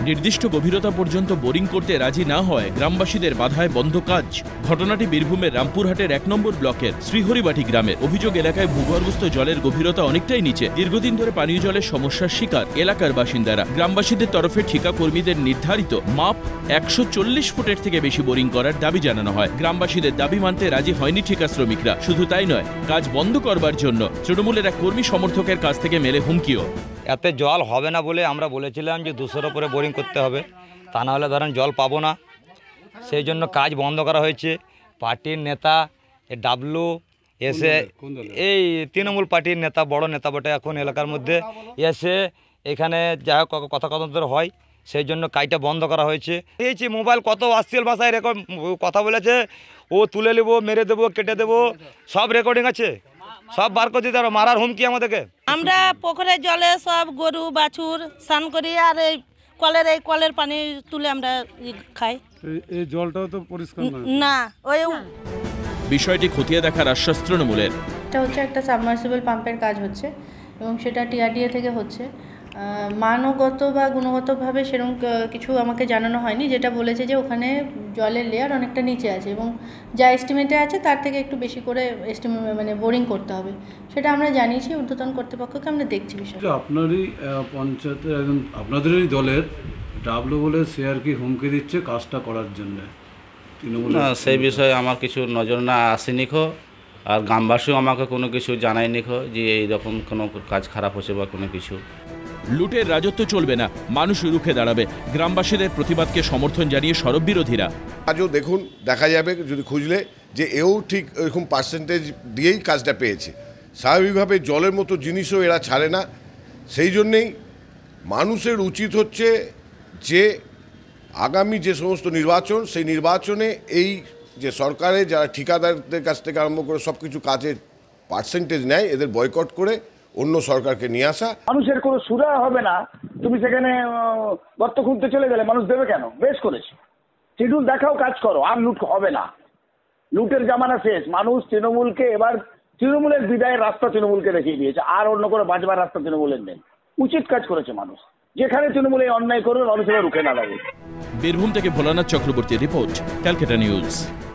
নির্দিষ্ট গভীরতা পর্যন্ত বোরিং করতে রাজি না হয় গ্রামবাসীদের বাধায় বন্ধ কাজ। ঘটনাটি বীরভূমের রামপুরহাটের ১ নম্বর ব্লকের শ্রীহরিবাটি গ্রামের। অভিযোগ, এলাকায় ভূগর্ভস্থ জলের গভীরতা অনেকটাই নিচে। দীর্ঘদিন ধরে পানীয় জলের সমস্যার শিকার এলাকার বাসিন্দারা। গ্রামবাসীদের তরফে ঠিকা কর্মীদের নির্ধারিত মাপ ১৪০ ফুটের থেকে বেশি বোরিং করার দাবি জানানো হয়। গ্রামবাসীদের দাবি মানতে রাজি হয়নি ঠিকা শ্রমিকরা। শুধু তাই নয়, কাজ বন্ধ করবার জন্য তৃণমূলের এক কর্মী সমর্থকের কাছ থেকে মেলে হুমকিও। এতে জল হবে না বলে আমরা বলেছিলাম যে 200-র উপরে বোরিং করতে হবে, তা না হলে ধরেন জল পাবো না। সেই জন্য কাজ বন্ধ করা হয়েছে। পার্টির নেতা ডাবলু এসে, এই তৃণমূল পার্টির নেতা, বড় নেতা বটে এখন এলাকার মধ্যে, এসে এখানে যা হোক কথা কথন হয়, সেই জন্য কাজটা বন্ধ করা হয়েছে। এই মোবাইল কত অশ্লীল ভাষায় রেকর্ড কথা বলেছে, ও তুলে নেবো, মেরে দেবো, কেটে দেবো, সব রেকর্ডিং আছে, সব বার করে দিতে পারো, মারার হুমকি আমাদেরকে। আমরা পুকুরের জলে সব গরু বাছুর স্নান করি, আর এই কলের পানি তুলে আমরা খাই। এই জলটাও তো পরিষ্কার না। ওই বিষয়টি খতিয়ে দেখার আশ্বাস তৃণমূলের। এটা হচ্ছে একটা সাবমার্সিবল পাম্পের কাজ হচ্ছে এবং সেটা টিআরডিএ থেকে হচ্ছে। মানগত বা গুণগতভাবে সেরকম কিছু আমাকে জানানো হয়নি। যেটা বলেছে যে ওখানে জলের লেয়ার অনেকটা নিচে আছে এবং যা এস্টিমেটে আছে তার থেকে একটু বেশি করে মানে বোরিং করতে হবে, সেটা আমরা জানিয়েছি ঊর্ধ্বতন কর্তৃপক্ষকে। আমরা দেখছি বিষয়টা। আপনারই পঞ্চায়েতের একজন, আপনাদেরই দলের ডাবলু বলে সে আর কি হুমকি দিচ্ছে কাজটা করার জন্য। না, সেই বিষয়ে আমার কিছু নজর না আসেনি খো, আর গ্রামবাসীও আমাকে কোনো কিছু জানায়নি খো যে এইরকম কোনো কাজ খারাপ হচ্ছে বা কোনো কিছু। লুটের রাজত্ব চলবে না, মানুষ রুখে দাঁড়াবে। গ্রামবাসীদের প্রতিবাদকে সমর্থন জানিয়ে সরব বিরোধীরা। আজও দেখুন, দেখা যাবে যদি খুঁজলে যে এও ঠিক এরকম পার্সেন্টেজ দিয়েই কাজটা পেয়েছে। স্বাভাবিকভাবে জলের মতো জিনিসও এরা ছাড়ে না। সেই জন্যেই মানুষের উচিত হচ্ছে যে আগামী যে সমস্ত নির্বাচন, সেই নির্বাচনে এই যে সরকারে যারা ঠিকাদারদের কাছ থেকে আরম্ভ করে সব কিছু কাজের পার্সেন্টেজ নেয়, এদের বয়কট করে অন্য সরকারকে নিয়ে আসা। মানুষের কোনো সুরা হবে না। তুমি সেখানে গর্ত খুঁজতে চলে গেলে মানুষ দেবে কেন? বেশ করেছে, শিডিউল দেখাও, কাজ করো, আর লুট হবে না। লুটের জামানা শেষ। মানুষ তৃণমূলকে এবার, তৃণমূলের বিদায়ের রাস্তা তৃণমূলকে দেখিয়ে দিয়েছে, আর অন্য কোনো বাঁচবার রাস্তা তৃণমূলের নেই। উচিত কাজ করেছে মানুষ। যেখানে তৃণমূল এই অন্যায় করবে, মানুষেরা রুখে না দাঁড়াবে। বীরভূম থেকে ভোলানাথ চক্রবর্তী রিপোর্ট, ক্যালকাটা নিউজ।